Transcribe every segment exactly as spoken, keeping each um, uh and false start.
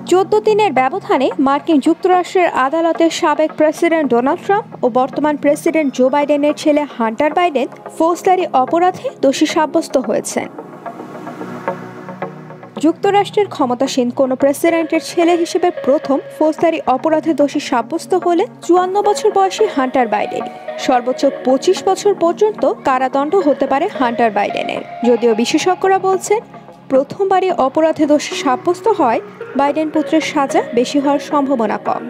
চোদ্দ দিনের ব্যবধানে মার্কিন যুক্তরাষ্ট্রের আদালতের সাবেক প্রেসিডেন্ট ডোনাল্ড ট্রাম্প ও বর্তমান প্রেসিডেন্ট জো বাইডেনের ছেলে হান্টার বাইডেন ফৌজদারি অপরাধে দোষী সাব্যস্ত হয়েছেন। যুক্তরাষ্ট্রের ক্ষমতাসীন কোনো প্রেসিডেন্টের ছেলে হিসেবে প্রথম ফৌজদারি অপরাধে দোষী সাব্যস্ত হলেন চুয়ান্ন বছর বয়সী হান্টার বাইডেন। সর্বোচ্চ পঁচিশ বছর পর্যন্ত কারাদণ্ড হতে পারে হান্টার বাইডেনের। যদিও বিশেষজ্ঞরা বলছেন, প্রথমবারই অপরাধে দোষী সাব্যস্ত হয় বাইডেন পুত্রের সাজা বেশি হওয়ার সম্ভাবনা কম।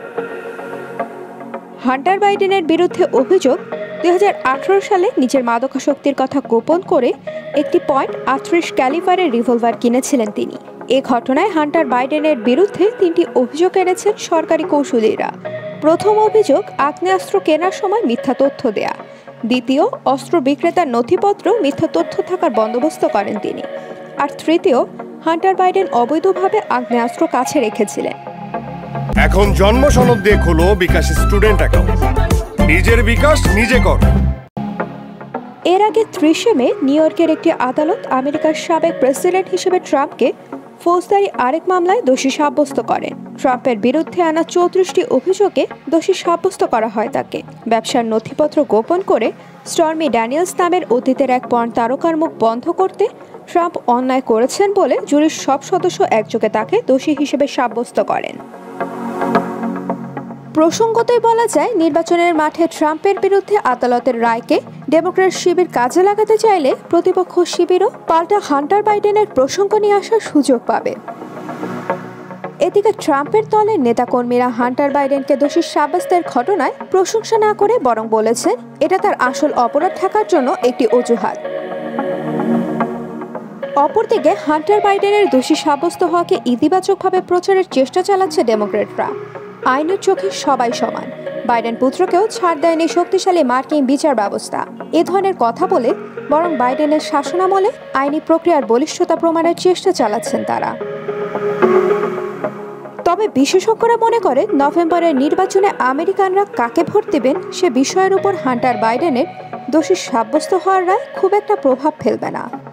হান্টার বাইডেনের বিরুদ্ধে অভিযোগ, দুই হাজার আঠারো সালে নিজের মাদকাসক্তির কথা গোপন করে একটি পয়েন্ট আটত্রিশ ক্যালিবারের রিভলভার কিনেছিলেন তিনি। এ ঘটনায় হান্টার বাইডেনের বিরুদ্ধে তিনটি অভিযোগ এনেছেন সরকারি কৌঁসুলিরা। প্রথম অভিযোগ, আগ্নেয়াস্ত্র কেনার সময় মিথ্যা তথ্য দেয়া। দ্বিতীয়, অস্ত্র বিক্রেতার নথিপত্র মিথ্যা তথ্য থাকার বন্দোবস্ত করেন তিনি। আর তৃতীয়, হান্টার বাইডেন অবৈধভাবে আগ্নেয়াস্ত্র কাছে রেখেছিলেন। এখন জন্ম সনদ দিয়ে খোলো বিকাশ স্টুডেন্ট অ্যাকাউন্ট। নিজের বিকাশ নিজে কর। এর আগে ত্রিশে মে নিউ ইয়র্কের একটি আদালত আমেরিকার সাবেক প্রেসিডেন্ট হিসেবে ট্রাম্পকে ফৌজদারি আরেক মামলায় দোষী সাব্যস্ত করেন। ট্রাম্পের বিরুদ্ধে আনা চৌত্রিশটি অভিযোগে দোষী সাব্যস্ত করা হয় তাকে। ব্যবসার নথিপত্র গোপন করে স্টর্মি ড্যানিয়েলস নামের অতীতের এক পর্ন তারকার মুখ বন্ধ করতে ট্রাম্প অন্যায় করেছেন বলে জুরির সব সদস্য একযোগে তাকে দোষী হিসেবে সাব্যস্ত করেন। প্রসঙ্গতই বলা যায়, নির্বাচনের মাঠে ট্রাম্পের বিরুদ্ধে আদালতের রায়কে ডেমোক্র্যাট শিবির কাজে লাগাতে চাইলে প্রতিপক্ষ শিবিরও পাল্টা হান্টার বাইডেনের প্রসঙ্গ নিয়ে আসার সুযোগ পাবে। এদিকে ট্রাম্পের দলের নেতাকর্মীরা হান্টার বাইডেনকে দোষী সাব্যস্তের ঘটনায় প্রশংসা না করে বরং বলেছেন, এটা তার আসল অপরাধ থাকার জন্য একটি অজুহাত। অপরদিকে হান্টার বাইডেনের দোষী সাব্যস্ত হওয়াকে ইতিবাচকভাবে প্রচারের চেষ্টা চালাচ্ছে ডেমোক্র্যাটরা। আইনের চোখে সবাই সমান, বাইডেন পুত্রকেও ছাড় দেয়নি শক্তিশালী মার্কিন বিচার ব্যবস্থা। এ ধরনের কথা বলে বরং বাইডেনের শাসনামলে আইনি প্রক্রিয়ার বলিষ্ঠতা প্রমাণের চেষ্টা চালাচ্ছেন তারা। তবে বিশেষজ্ঞরা মনে করেন, নভেম্বরের নির্বাচনে আমেরিকানরা কাকে ভোট দেবেন সে বিষয়ের উপর হান্টার বাইডেনের দোষী সাব্যস্ত হওয়ার রায় খুব একটা প্রভাব ফেলবে না।